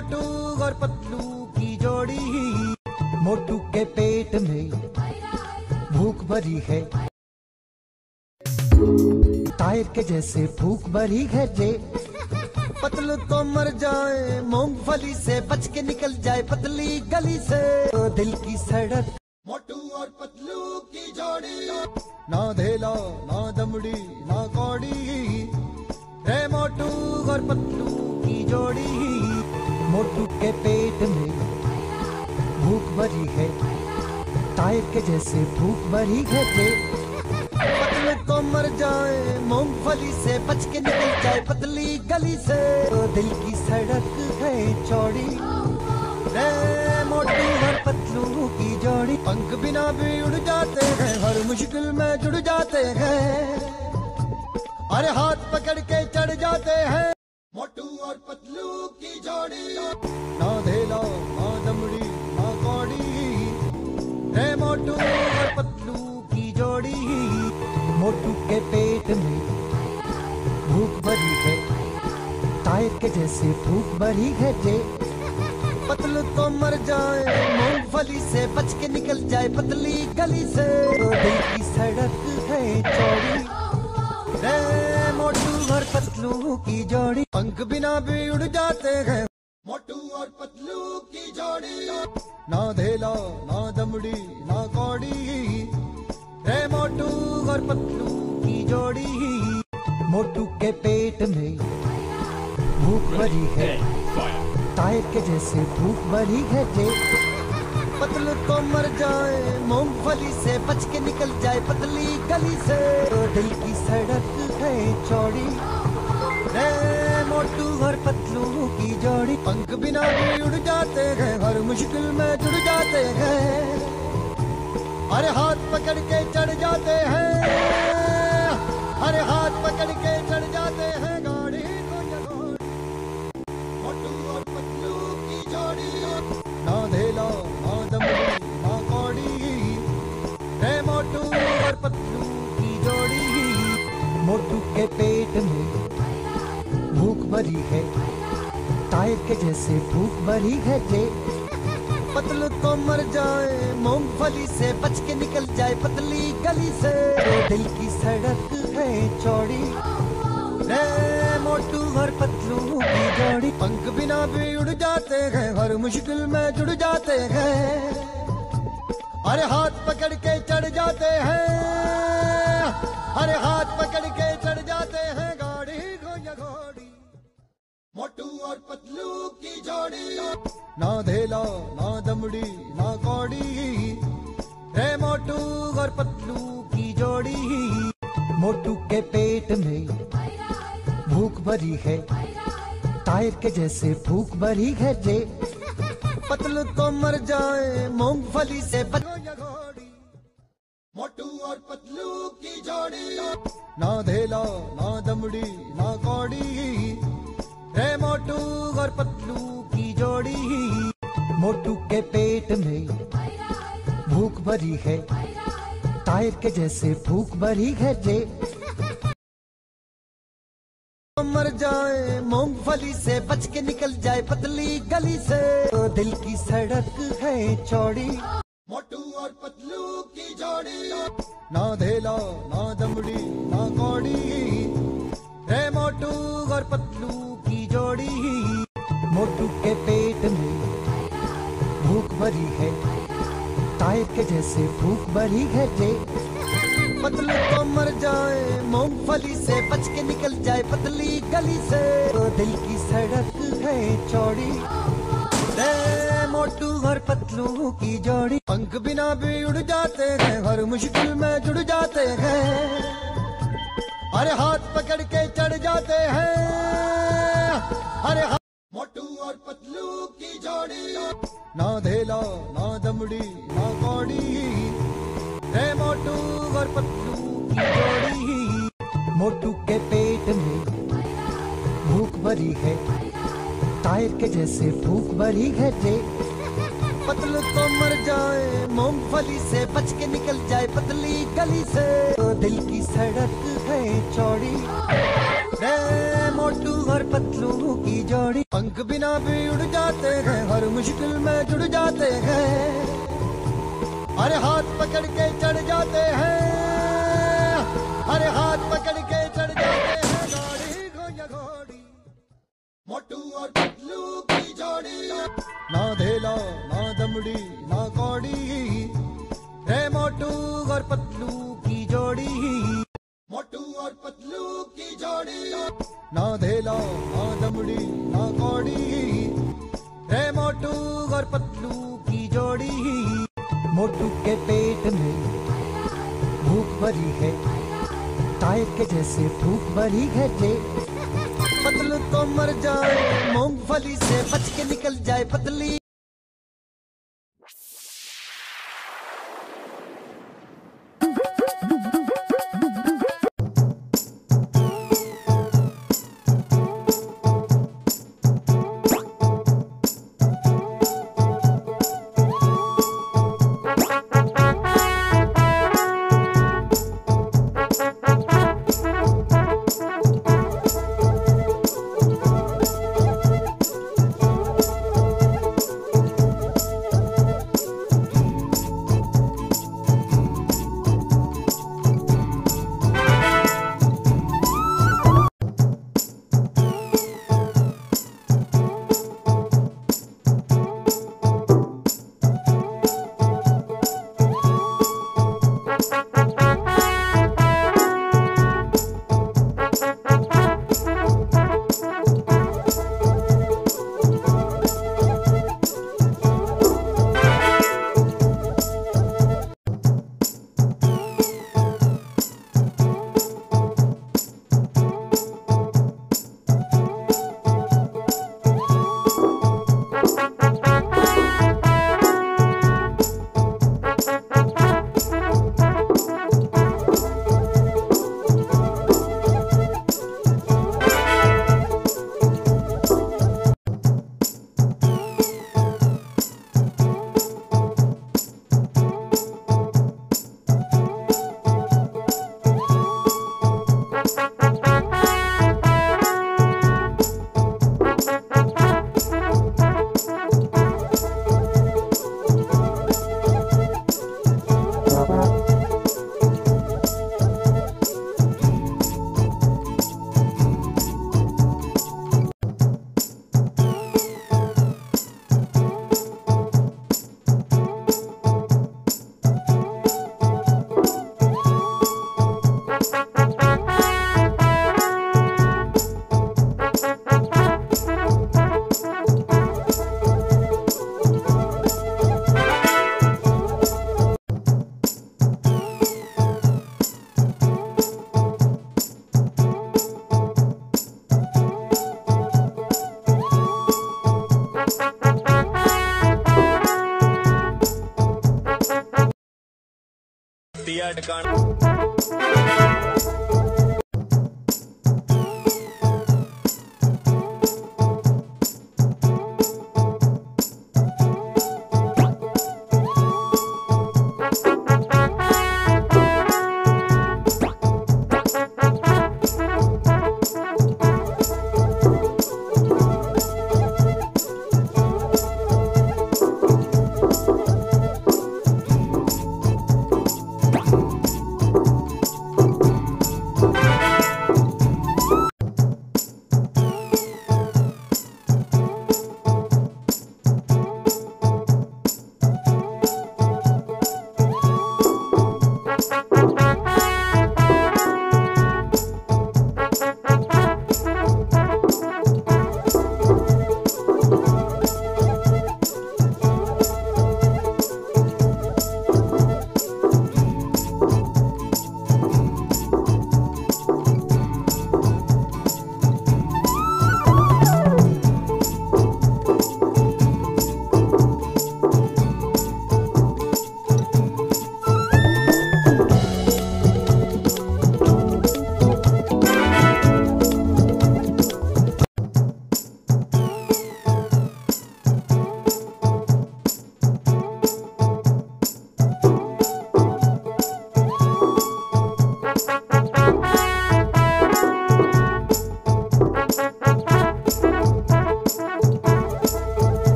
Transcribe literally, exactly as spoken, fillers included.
मोटू और पतलू की जोड़ी, मोटू के पेट में भूख भरी है, टायर के जैसे भूख भरी है जे। पतलू तो मर जाए मूंगफली से, बच के निकल जाए पतली गली से। तो दिल की सड़क मोटू और पतलू की जोड़ी, ना धेला ना दमड़ी ना कौड़ी, रे मोटू और पतलू की जोड़ी, मोटू के पेट में भूख भरी है, टायर के जैसे भूख भरी है जे। पतलू तो मर जाए मूंगफली से, बच के निकल जाए पतली गली से। तो दिल की सड़क है चौड़ी, रे मोटू और पतलू की जोड़ी, पंख बिना भी उड़ जाते हैं, हर मुश्किल में जुड़ जाते हैं, अरे हाथ पकड़ के चढ़ जाते हैं। मोटू और पतलू की जोड़ी, ना धेला ना दमड़ी ना कौड़ी, रे मोटू और पतलू की जोड़ी, मोटू के पेट में भूख भरी है, टायर के जैसे भूख भरी है जे। पतलू तो मर जाए मूंगफली से, बच के निकल जाए पतली गली से। तो दिल की सड़क है चौड़ी, रे मोटू और पतलू की जोड़ी, पंख बिना भी उड़ जाते हैं। मोटू और पतलू की जोड़ी, ना धेला ना दमड़ी ना कौड़ी, रे मोटू और पतलू की जोड़ी, मोटू के पेट में भूख भरी है, टायर के जैसे भूख भरी है जे। पतलू तो मर जाए मूंगफली से, बच के निकल जाए पतली गली से। तो दिल की सड़क है चौड़ी, रे मोटू और पतलू की जोड़ी, पंख बिना भी उड़ जाते हैं, हर मुश्किल में जुड़ जाते हैं, अरे हाथ पकड़ के चढ़ जाते हैं, अरे हाथ पकड़ के चढ़ जाते हैं गाड़ी को जगोड़ी। मोटू और पतलू की जोड़ी, ना धेला ना दमड़ी ना कौड़ी, रे मोटू और पतलू की जोड़ी, मोटू के पेट में भूख भरी है, टायर के जैसे भूख भरी है जे। पतलू तो मर जाए मूंगफली से, बच के निकल जाए पतली गली से। तो दिल की सड़क है चौड़ी, रे मोटू और पतलू की जोड़ी, पंख बिना भी उड़ जाते हैं, हर मुश्किल में जुड़ जाते हैं, अरे हाथ पकड़ के चढ़ जाते हैं, अरे हाथ पकड़ के चढ़ जाते हैं गाड़ी को या घोड़ी। मोटू और पतलू की जोड़ी, ना धेला ना दमड़ी ना कौड़ी, रे मोटू और पतलू की जोड़ी, मोटू के पेट में भूख भरी है, टायर के जैसे भूख भरी है जे। पतलू तो मर जाए मूंगफली से, बच या घोड़ी। मोटू और पतलू की जोड़ी, ना धेला ना दमड़ी ना कौड़ी, रे मोटू और पतलू की जोड़ी, मोटू के पेट में भूख भरी है, टायर के जैसे भूख भरी है जे। मर जाए मूंगफली से, बच के निकल जाए पतली गली से। तो दिल की सड़क है चौड़ी, मोटू और पतलू की जोड़ी, ना धेला ना दमड़ी ना कौड़ी, रे मोटू और पतलू की जोड़ी, मोटू के पेट में भूख भरी है, टायर के जैसे भूख भरी है जे। पतलू तो मर जाए मूंगफली से, बच के निकल जाए पतली गली से। तो दिल की सड़क है चौड़ी, रे मोटू और पतलू की जोड़ी, पंख बिना भी उड़ जाते हैं, हर मुश्किल में जुड़ जाते हैं, अरे हाथ पकड़ के चढ़ जाते हैं, अरे हाथ। मोटू और पतलू की जोड़ी, ना धेला ना दमड़ी ना कौड़ी, रे मोटू और पतलू की जोड़ी, मोटू के पेट में भूख भरी है, टायर के जैसे भूख भरी है जे। पतलू तो मर जाए मूंगफली से, बच के निकल जाए पतली गली से। तो दिल की सड़क है चौड़ी, रे मोटू और पतलू की जोड़ी, पंख बिना भी उड़ जाते हैं, हर मुश्किल में जुड़ जाते हैं, अरे हाथ पकड़ के चढ़ जाते हैं, अरे हाथ पकड़ के चढ़ जाते हैं, गाड़ी हो या घोड़ी, मोटू और पतलू की जोड़ी, ना धेला ना दमड़ी ना कौड़ी, रे मोटू और पतलू की जोड़ी, मोटू और पतलू की जोड़ी, ना धेला ना दमड़ी ना कौड़ी, रे मोटू और पतलू की जोड़ी। मोटू के पेट में भूख भरी है, टायर के जैसे भूख भरी है जे, पतलू तो मर जाए मूंगफली से बच के निकल जाए पतली। ठिकाना